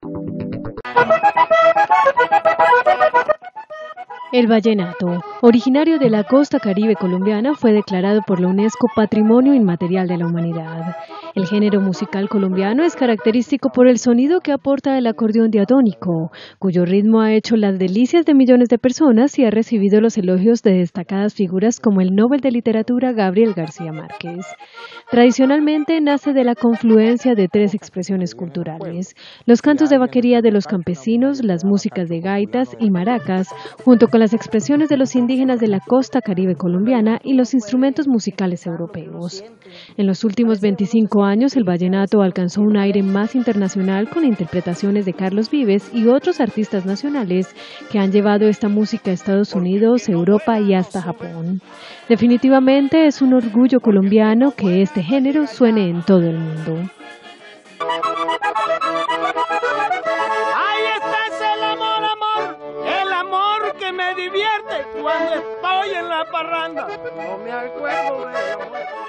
El vallenato, originario de la costa caribe colombiana, fue declarado por la UNESCO Patrimonio Inmaterial de la Humanidad. El género musical colombiano es característico por el sonido que aporta el acordeón diatónico, cuyo ritmo ha hecho las delicias de millones de personas y ha recibido los elogios de destacadas figuras como el Nobel de Literatura Gabriel García Márquez. Tradicionalmente nace de la confluencia de tres expresiones culturales: los cantos de vaquería de los campesinos, las músicas de gaitas y maracas, junto con las expresiones de los indígenas de la costa caribe colombiana y los instrumentos musicales europeos. En los últimos 25 años, el vallenato alcanzó un aire más internacional con interpretaciones de Carlos Vives y otros artistas nacionales que han llevado esta música a Estados Unidos, Europa y hasta Japón. Definitivamente es un orgullo colombiano que este género suene en todo el mundo. Ahí está el amor, el amor que me divierte cuando estoy en la parranda. No me acuerdo de amor.